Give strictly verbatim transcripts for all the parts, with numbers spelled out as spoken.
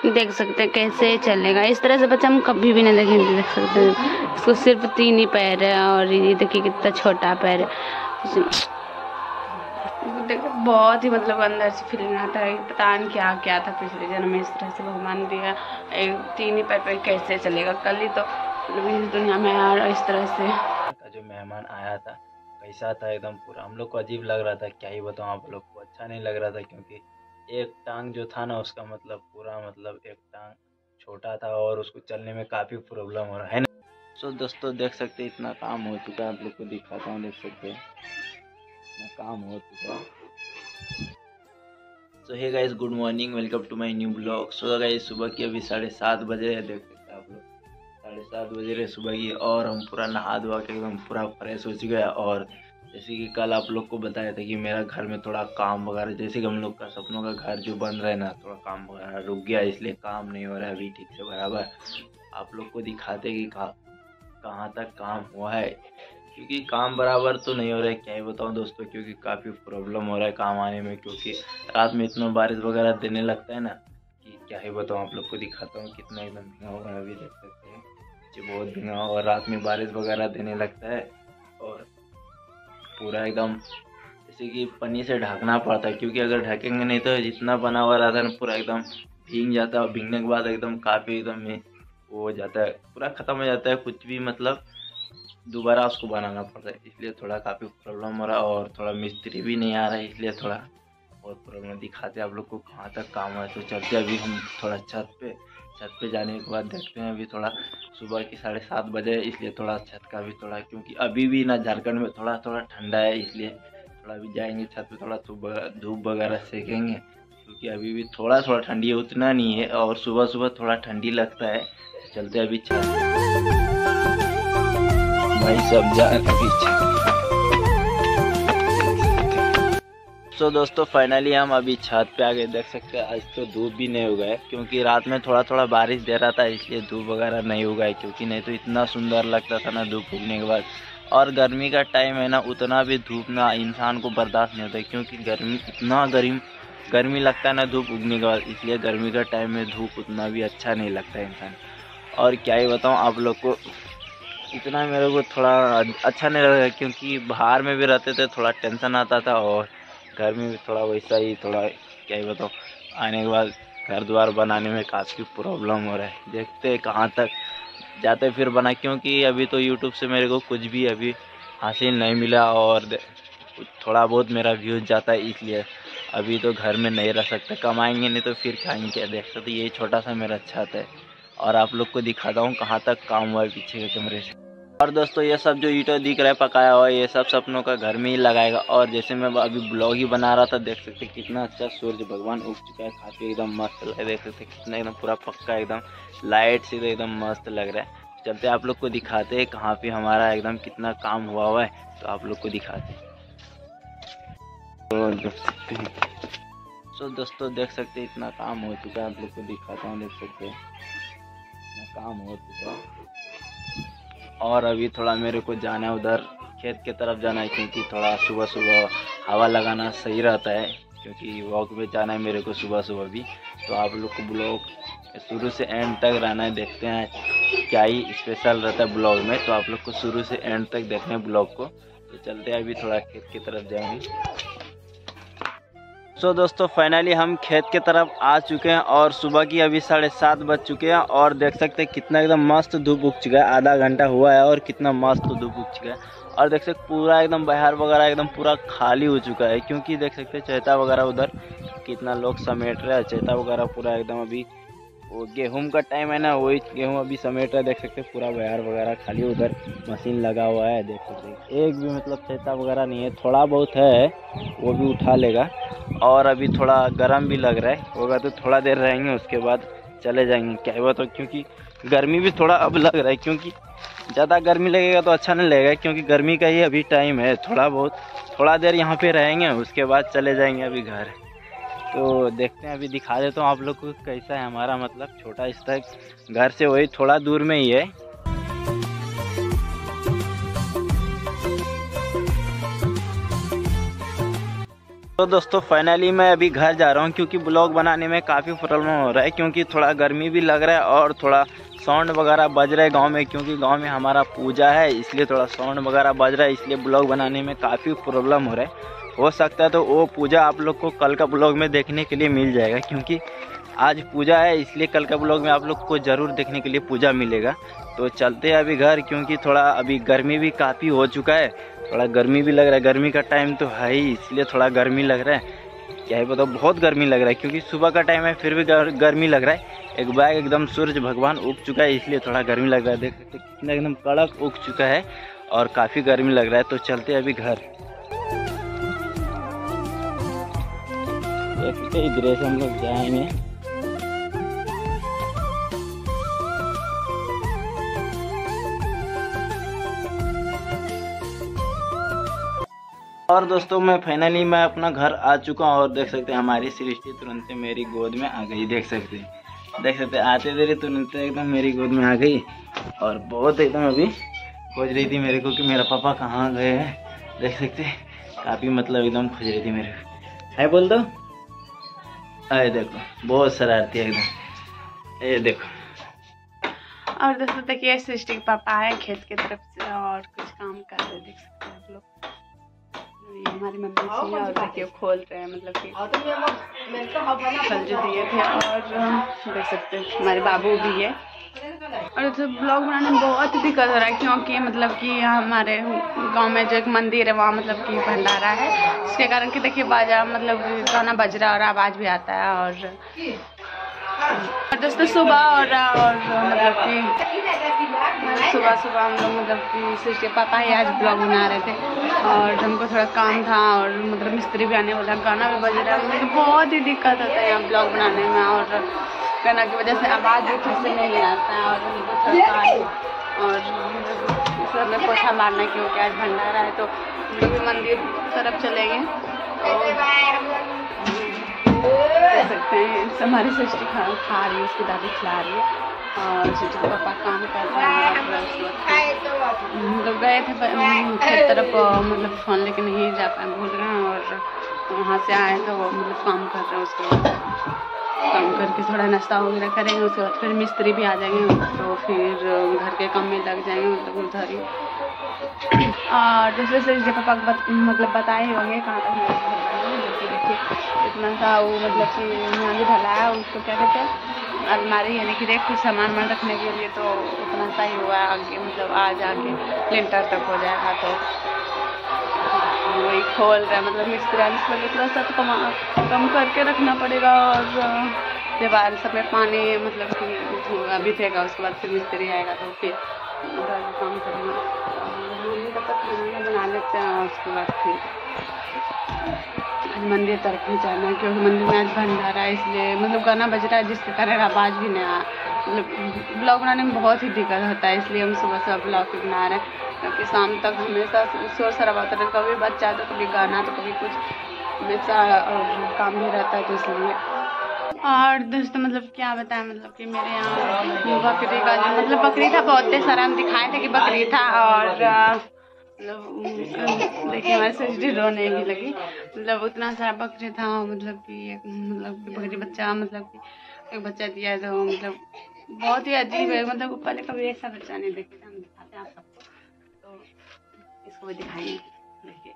देख सकते हैं कैसे चलेगा। इस तरह से बच्चा हम कभी भी नहीं देखेंगे। देख सकते हैं इसको सिर्फ तीन ही पैर है और ये देखिए कितना छोटा पैर है। देखो बहुत ही मतलब अंदर से फीलिंग आता है, पता नहीं क्या क्या था पिछले जन्म में, इस तरह से भगवान दिया एक तीन ही पैर पे कैसे चलेगा। कल ही तो इस दुनिया में आया इस तरह से। जो मेहमान आया था कैसा था, एकदम पूरा हम लोग को अजीब लग रहा था। क्या ही बताऊँ आप लोग को, अच्छा नहीं लग रहा था क्योंकि एक टांग जो था ना उसका मतलब पूरा मतलब एक टांग छोटा था और उसको चलने में काफ़ी प्रॉब्लम हो रहा है ना। सो दोस्तों देख सकते इतना काम हो चुका है, आप लोग को दिखाता हूँ। देख सकते हैं इतना काम हो चुका है। So hey guys, good morning, welcome to my new blog. So guys सुबह की अभी साढ़े सात बजे है, देख सकते हैं आप लोग साढ़े सात बजे रहे सुबह की, और हम पूरा नहा धोवा के एकदम पूरा फ्रेश हो चुका है। और जैसे कि कल आप लोग को बताया था कि मेरा घर में थोड़ा काम वगैरह, जैसे कि हम लोग का सपनों का घर जो बन रहा है ना, थोड़ा काम वगैरह रुक गया, इसलिए काम नहीं हो रहा है अभी ठीक से बराबर। आप लोग को दिखाते कि कहाँ तक काम हुआ है, क्योंकि काम बराबर तो नहीं हो रहा है। क्या ही बताऊँ दोस्तों, क्योंकि काफ़ी प्रॉब्लम हो रहा है काम आने में, क्योंकि रात में इतना बारिश वगैरह देने लगता है ना कि क्या ही बताऊँ। आप लोग को दिखाता हूँ कितना एकदम भींगा हुआ है, अभी देख सकते हैं नीचे बहुत भींगा, और रात में बारिश वगैरह देने लगता है और पूरा एकदम जैसे कि पन्नी से ढकना पड़ता है, क्योंकि अगर ढकेंगे नहीं तो जितना बना हुआ रहता है ना पूरा एकदम भीग जाता है, और भीगने के बाद एकदम काफ़ी एकदम वो हो जाता है, पूरा ख़त्म हो जाता है, कुछ भी मतलब दोबारा उसको बनाना पड़ता है। इसलिए थोड़ा काफ़ी प्रॉब्लम हो रहा है, और थोड़ा मिस्त्री भी नहीं आ रहा है, इसलिए थोड़ा बहुत प्रॉब्लम। दिखाते हैं आप लोग को कहाँ तक काम हुआ है। तो चलते अभी हम थोड़ा छत पे छत पे जाने के बाद देखते हैं। अभी थोड़ा सुबह की साढ़े सात बजे, इसलिए थोड़ा छत का भी थोड़ा, क्योंकि अभी भी ना झारखंड में थोड़ा थोड़ा ठंडा है, इसलिए थोड़ा अभी जाएंगे छत पे, थोड़ा धूप वगैरह सेकेंगे, क्योंकि अभी भी थोड़ा थोड़ा ठंडी है, उतना नहीं है, और सुबह सुबह थोड़ा ठंडी लगता है। चलते अभी छत भाई सब जा अभी छत। सो दोस्तों फाइनली हम अभी छत पे आ गए। देख सकते हैं आज तो धूप भी नहीं उगा है, क्योंकि रात में थोड़ा थोड़ा बारिश दे रहा था, इसलिए धूप वगैरह नहीं उगा है, क्योंकि नहीं तो इतना सुंदर लगता था ना धूप उगने के बाद। और गर्मी का टाइम है ना, उतना भी धूप ना इंसान को बर्दाश्त नहीं होता है, क्योंकि गर्मी इतना गर्म गर्मी लगता है ना धूप उगने के बाद, इसलिए गर्मी का टाइम में धूप उतना भी अच्छा नहीं लगता है इंसान। और क्या ही बताऊँ आप लोग को, इतना मेरे को थोड़ा अच्छा नहीं लगा, क्योंकि बाहर में भी रहते थे थोड़ा टेंशन आता था, और घर में भी थोड़ा वैसा ही, थोड़ा क्या ही बताऊँ, आने के बाद घर द्वार बनाने में काफ़ी प्रॉब्लम हो रहा है। देखते हैं कहाँ तक जाते फिर बना, क्योंकि अभी तो यूट्यूब से मेरे को कुछ भी अभी हासिल नहीं मिला, और थोड़ा बहुत मेरा व्यूज़ जाता है, इसलिए अभी तो घर में नहीं रह सकते, कमाएंगे नहीं तो फिर खाएंगे क्या। देख सकते ये छोटा सा मेरा छत है, और आप लोग को दिखाता हूँ कहाँ तक काम हुआ है पीछे के कमरे से। और दोस्तों ये सब जो ईंटें दिख रहा है पकाया हुआ, ये सब सपनों का घर में ही लगाएगा। और जैसे मैं अभी ब्लॉग ही बना रहा था, देख सकते कितना अच्छा सूरज भगवान उग चुका है, काफ़ी एकदम मस्त लग, देख सकते कितना एकदम पूरा पक्का एकदम लाइट से एकदम मस्त लग रहा है। चलते आप लोग को दिखाते हैं कहाँ पे हमारा एकदम कितना काम हुआ हुआ है, तो आप लोग को दिखाते हैं। सो दोस्तों देख सकते इतना काम हो चुका है, आप लोग को दिखाता हूँ। देख सकते इतना काम हो चुका है, और अभी थोड़ा मेरे को जाना है उधर खेत के तरफ जाना है, क्योंकि थोड़ा सुबह सुबह हवा लगाना सही रहता है, क्योंकि वॉक पे जाना है मेरे को सुबह सुबह भी। तो आप लोग को ब्लॉग शुरू से एंड तक रहना है, देखते हैं क्या ही स्पेशल रहता है ब्लॉग में, तो आप लोग को शुरू से एंड तक देखना है ब्लॉग को। तो चलते हैं अभी थोड़ा खेत की तरफ जाएंगे। सो so, दोस्तों फाइनली हम खेत के तरफ आ चुके हैं, और सुबह की अभी साढ़े सात बज चुके हैं, और देख सकते हैं कितना एकदम मस्त धूप उग चुका है, आधा घंटा हुआ है और कितना मस्त धूप उग चुका है। और देख सकते पूरा एकदम बहार वगैरह एकदम पूरा खाली हो चुका है, क्योंकि देख सकते चैता वगैरह उधर कितना लोग समेट रहे हैं, चैता वगैरह पूरा एकदम अभी वो गेहूं का टाइम है ना, वही गेहूं अभी समेट रहा है। देख सकते पूरा बहार वगैरह खाली, उधर मशीन लगा हुआ है, देख सकते एक भी मतलब चैता वगैरह नहीं है, थोड़ा बहुत है वो भी उठा लेगा। और अभी थोड़ा गर्म भी लग रहा है, होगा तो थोड़ा देर रहेंगे, उसके बाद चले जाएंगे। क्या हुआ तो, क्योंकि गर्मी भी थोड़ा अब लग रहा है, क्योंकि ज़्यादा गर्मी लगेगा तो अच्छा नहीं लगेगा, क्योंकि गर्मी का ही अभी टाइम है। थोड़ा बहुत थोड़ा देर यहाँ पे रहेंगे, उसके बाद चले जाएंगे अभी घर। तो देखते हैं, अभी दिखा देता हूँ आप लोग को कैसा है हमारा मतलब छोटा स्तर घर से वही थोड़ा दूर में ही है। तो तो दोस्तों फाइनली मैं अभी घर जा रहा हूँ क्योंकि ब्लॉग बनाने में काफ़ी प्रॉब्लम हो रहा है, क्योंकि थोड़ा गर्मी भी लग रहा है और थोड़ा साउंड वगैरह बज रहा है गांव में, क्योंकि गांव में हमारा पूजा है इसलिए थोड़ा साउंड वगैरह बज रहा है, इसलिए ब्लॉग बनाने में काफ़ी प्रॉब्लम हो रहा है। हो सकता है तो वो पूजा आप लोग को कल का ब्लॉग में देखने के लिए मिल जाएगा, क्योंकि आज पूजा है इसलिए कल का ब्लॉग में आप लोग को ज़रूर देखने के लिए पूजा मिलेगा। तो चलते हैं अभी घर, क्योंकि थोड़ा अभी गर्मी भी काफ़ी हो चुका है, थोड़ा गर्मी भी लग रहा है, गर्मी का टाइम तो है ही इसलिए थोड़ा गर्मी लग रहा है। क्या है बताओ, बहुत गर्मी लग रहा है क्योंकि सुबह का टाइम है फिर भी गर, गर्मी लग रहा है। एक बैग एकदम सूरज भगवान उग चुका है इसलिए थोड़ा गर्मी लग रहा है, देख सकते कितना एकदम कड़क उग चुका है और काफ़ी गर्मी लग रहा है। तो चलते अभी घर, देख सकते इधर से हम लोग जाएंगे। और दोस्तों मैं फाइनली मैं अपना घर आ चुका हूँ और देख सकते हैं हमारी सृष्टि तुरंत मेरी गोद में आ गई। देख सकते हैं देख सकते हैं आते देरी तुरंत एकदम मेरी गोद में आ गई और बहुत एकदम अभी खोज रही थी मेरे को कि मेरा पापा कहाँ गए हैं। देख सकते हैं काफ़ी मतलब एकदम खोज रही थी मेरे को। है बोल दो, अरे देखो बहुत शरारती है एकदम, ये देखो। और दोस्तों देखिए सृष्टि के पापा आए खेत की तरफ से और कुछ काम कर रहे, देख सकते हैं आप लोग। ये हमारी मम्मी सी है और देखिए खोल रहे हैं, मतलब कि फल जो दिए थे। और देख सकते हैं हमारे बाबू भी है। और तो ब्लॉग बनाने में बहुत दिक्कत हो रहा है क्योंकि मतलब कि हमारे गांव में जो एक मंदिर है वहाँ मतलब कि भंडारा है, इसके कारण कि देखिए बाजा मतलब गाना बज रहा है और आवाज़ भी आता है। और और दोस्तों सुबह और, और मतलब कि सुबह सुबह हम लोग मतलब कि सृष्टि पापा ही आज ब्लॉग बना रहे थे और हमको थोड़ा काम था और मतलब मिस्त्री भी आने वाला, गाना भी बज रहा है, मतलब बहुत ही दिक्कत होता है यहाँ ब्लॉग बनाने में। और गाना की वजह से आवाज़ भी ठीक से नहीं आता है और हमको और सब में पोछा मारना क्योंकि आज भंडारा है तो हम लोग भी मंदिर तरफ चले गए। देख सकते हैं हमारी सृष्टि खा खा रही है, उसकी दादी खिला रही है और सृष्टि के पापा काम कर रहे हैं। हम लोग गए थे खेत तरफ मतलब फ़ोन लेके नहीं जा पाए, भूल गए और वहाँ से आए तो वो मतलब काम कर रहे हैं। उसके बाद काम करके थोड़ा नाश्ता वगैरह करेंगे, उसके बाद फिर मिस्त्री भी आ जाएंगे तो फिर घर के काम में लग जाएंगे मतलब उधर ही। और जैसे सृष्टि पापा बत, मतलब बताए होंगे कहाँ तक देखिए इतना सा वो मतलब कि यहाँ भी ढला है, उसको क्या कहते हैं अलमारी, यानी कि देख कुछ सामान वामान रखने के लिए, तो उतना सा ही हुआ है। आगे मतलब आज आगे लिंटर तक हो जाएगा तो वही खोल रहा है, मतलब मिस्त्री इसलिए थोड़ा सा तो कमा कम करके रखना पड़ेगा। और दीवार सब में पानी मतलब कि अभी देगा, उसके बाद फिर मिस्त्री आएगा तो फिर काम करेंगे। तब तक खाना बना लेते हैं उसके बाद फिर मंदिर तरफ ही जाना है क्योंकि मंदिर में आज भंडारा है, इसलिए मतलब गाना बज रहा है जिसके कारण आवाज़ भी नहीं आ मतलब ब्लॉग बनाने में बहुत ही दिक्कत होता है, इसलिए हम सुबह सुबह ब्लॉग भी बना रहे हैं क्योंकि शाम तक हमेशा शोर शराबा होता है, कभी बच्चा तो कभी गाना तो कभी कुछ, हमेशा काम भी रहता है तो इसलिए। और दोस्तों मतलब क्या बताएं, मतलब कि मेरे यहाँ बकरी का मतलब बकरी था बहुत सारा, हम दिखाए थे कि बकरी था और मतलब देखिए हमारे सृष्टि रोने भी लगी, मतलब उतना सारा बकरी था मतलब कि एक मतलब बकरी बच्चा मतलब कि एक बच्चा दिया तो मतलब बहुत ही अजीब है, मतलब पहले कभी ऐसा बच्चा नहीं देखे थे। हम दिखाते हैं आप सबको तो इसको भी दिखाएंगे, देखिए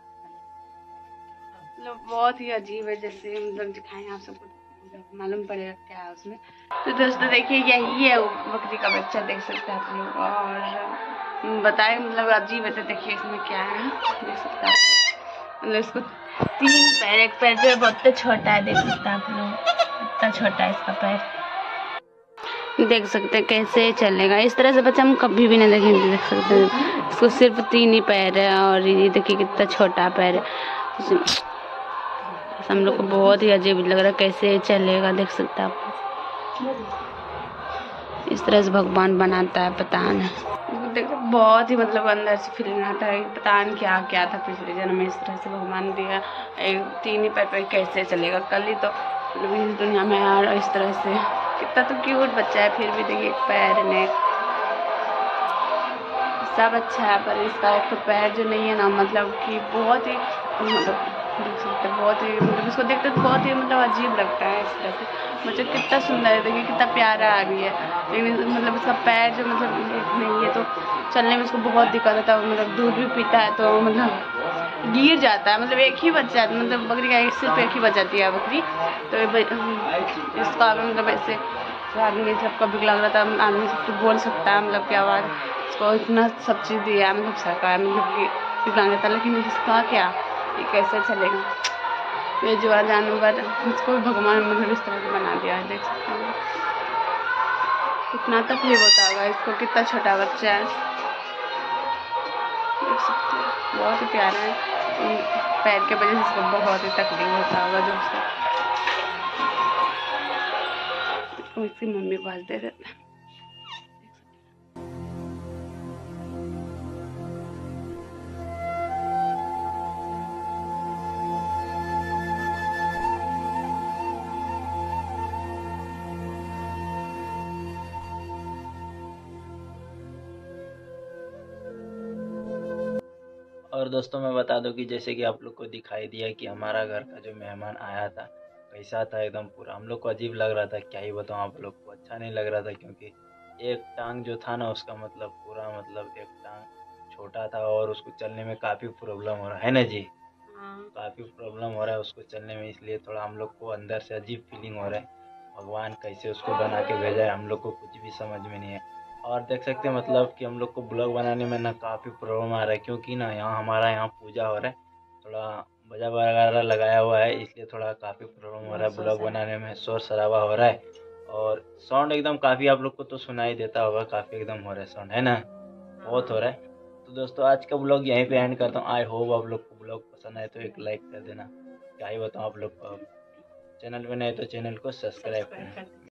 मतलब बहुत ही अजीब है, जैसे मतलब दिखाएं आप सबको मतलब मालूम पड़ेगा क्या है उसमें। तो दोस्तों देखिए यही है वो बकरी का बच्चा, देख सकते हैं आप लोग। और बताए मतलब अजीब है तो देखिए इसमें क्या है, देख सकते हैं मतलब इसको तीन पैर, एक पैर जो है बहुत छोटा है, देख सकते हैं आप लोग इतना छोटा है इसका पैर, देख सकते हैं कैसे चलेगा। इस तरह से बच्चा हम कभी भी नहीं देखेंगे, देख सकते हैं इसको सिर्फ तीन ही पैर है और ये देखिए कितना छोटा पैर है। हम लोग को बहुत ही अजीब लग रहा है कैसे चलेगा, देख सकते हैं आप। इस तरह से भगवान बनाता है, पता नहीं देख बहुत ही मतलब अंदर से फीलिंग आता है, पता नहीं क्या क्या था पिछले जन्म में, इस तरह से भगवान दिया एक तीन ही पैर पे कैसे चलेगा। कल ही तो मतलब इस दुनिया में यार इस तरह से कितना तो क्यूट बच्चा है, फिर भी देखिए एक पैर ने सब अच्छा है पर इसका एक तो पैर जो नहीं है ना मतलब कि बहुत ही मतलब देख सकते हैं, बहुत ही मतलब इसको देखते तो बहुत ही मतलब अजीब लगता है इस तरह से। बच्चा कितना सुंदर है, देखिए कितना प्यारा भी है, लेकिन मतलब इसका पैर जो मतलब नहीं है तो चलने में इसको बहुत दिक्कत होता है। मतलब दूध भी पीता है तो मतलब गिर जाता है, मतलब एक ही बच्चा है, मतलब बकरी का सिर्फ एक ही बच जाती है बकरी, तो इसका मतलब ऐसे आदमी सबका भी लग रहा था, आदमी सब तो बोल सकता है मतलब क्या बात, इसको इतना सब चीज़ दिया मतलब सरकार मतलब कि विकलांग था, लेकिन इसका क्या, ये कैसे चलेगा। बेजुआ जानवर, इसको भी भगवान मतलब इस तरह से बना दिया है, देख सकते हैं कितना तकलीफ होता होगा इसको, कितना छोटा बच्चा है, देख सकते हैं बहुत ही प्यारा है। पैर के वजह से इसको बहुत ही तकलीफ होता होगा जो उसको इसकी मम्मी को आज दे देते हैं। और दोस्तों मैं बता दूं कि जैसे कि आप लोग को दिखाई दिया कि हमारा घर का जो मेहमान आया था कैसा था, एकदम पूरा हम लोग को अजीब लग रहा था, क्या ही बताऊं आप लोग को, अच्छा नहीं लग रहा था क्योंकि एक टांग जो था ना उसका मतलब पूरा मतलब एक टांग छोटा था और उसको चलने में काफ़ी प्रॉब्लम हो रहा है ना जी, काफ़ी प्रॉब्लम हो रहा है उसको चलने में, इसलिए थोड़ा हम लोग को अंदर से अजीब फीलिंग हो रहा है। भगवान कैसे उसको बना के भेजा है हम लोग को कुछ भी समझ में नहीं है। और देख सकते हैं मतलब कि हम लोग को ब्लॉग बनाने में ना काफ़ी प्रॉब्लम आ रहा है क्योंकि ना यहाँ हमारा यहाँ पूजा हो रहा है, थोड़ा बजा वगैरह लगाया हुआ है, इसलिए थोड़ा काफ़ी प्रॉब्लम हो रहा है ब्लॉग बनाने में, शोर शराबा हो रहा है और साउंड एकदम काफ़ी आप लोग को तो सुनाई देता होगा, काफ़ी एकदम हो रहा है साउंड, है ना, बहुत हो रहा है। तो दोस्तों आज का ब्लॉग यहीं पे एंड करता हूँ। आई होप आप लोग को ब्लॉग पसंद आए तो एक लाइक कर देना, क्या ही बताऊँ आप लोग को, चैनल पे नए तो चैनल को सब्सक्राइब करना।